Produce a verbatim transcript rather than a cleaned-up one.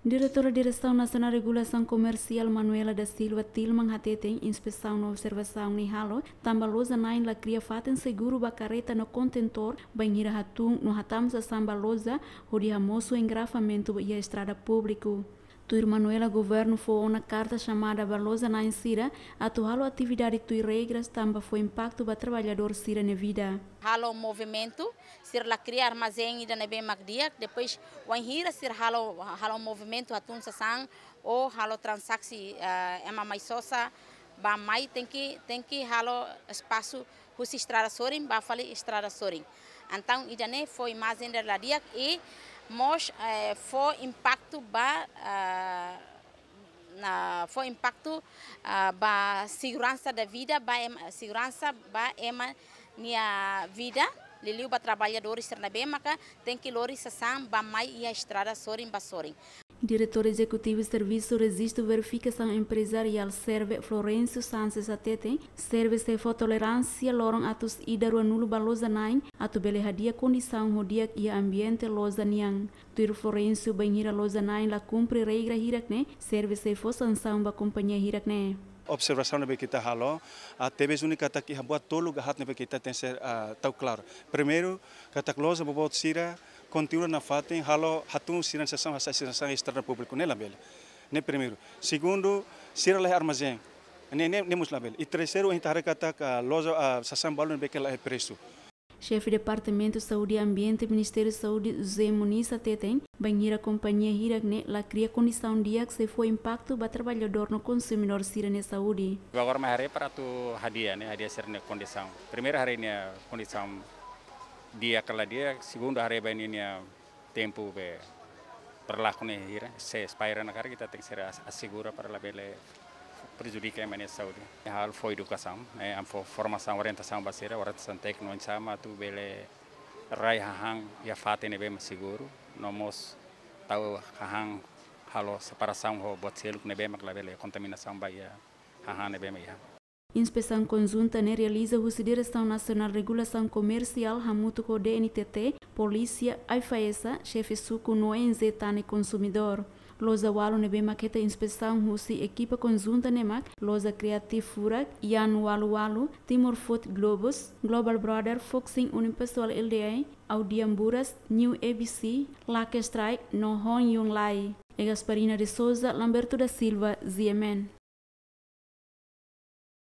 Diretora Direção Nacional de Regulação Comercial Manuela da Silva Tilman Hateten inspeção na observação ni halo tambalosa nain la cria faten seguro bacareta no contentor banhira hatung no hatamos a sambalosa hodi hamoso engrafamento e a estrada público. Tuir Manuela governo foi uma carta chamada Balosa na Insira, atual atividade tuir regras também foi impacto para trabalhador Sira na vida. Halo movimento, sir la cria armazém ida nebe magdia, depois o hira sir halo halo movimento atun sasang ou halo transaksi uh, ema mais sosa, ba mai tem que tem que halo espaço husi estrada sorin, ba fali estrada sorin. Então ida ne foi mais ainda la dia e Mos eh, foi impacto ba uh, na foi impacto uh, ba segurança da vida ba em, segurança ba ema nia vida liliu ba trabalhadores ser na bem maka tem que lori sasam ba mai e a estrada sorin ba sorin. Diretor Executivo de Serviço Registro Verificação Empresarial serve Florencio Sanches Atete, serve se for tolerância lorong atus idaru nulo balosa nain, atu bele hadia condição hodia e ambiente losa niang. Tuir Florencio banhira losa nain la cumpre regra hirakne, serve se for sanção ba companhia hirakne. Observação na kita halo, a T V única kata que buat tolo gahat na kita tem ser tão claro. Primeiro, kata losa bobot sira continua na fatem halo hatun siran sessão hasa siran estrada público nela bela. Ne primeiro. Segundo, sira leh armazém. Ne ne ne muslabel. E terceiro, a gente kata ka loja sessão balon bekel é preço. Chefe de Departamento de Saúde e Ambiente, Ministério de Saúde, José Muniz Ateten, banhira companhia Hiragne, la cria condição dia que se foi impacto para trabalhador no consumidor sirene saúde. Agora mais hari para tu hadiah, né? Hadiah sirene condição. Primeira hari ne condição dia kala dia, segundo hari bani ne tempo be berlaku ne hira, se expire na cara kita tem que ser assegura para la bele prejudica a minha saúde. Hal foi educação, é a formação, orientação básica, orientação técnica, sama tu bele rai hang ya fate ne bem seguro, nomos tau hang halo separação ho buat seluk ne bem la bele contaminação baia hang ne bem ya. Inspeção conjunta ne realiza a Direção Nacional de Regulação Comercial Hamutu com D N T T, Polícia, A I F A E S A, chefe suco no N Z Tane Consumidor. Loza walo nebe maqueta inspeção husi equipa conjunta nemak, Loza Creative Furak, Ian Walu Walu, Timor Food Globus, Global Brother, Foxing Unipessoal L D A, Audiamburas, New A B C, Lake Strike, No Hon Yung Lai. E Gasparina de Souza, Lamberto da Silva, Z M N.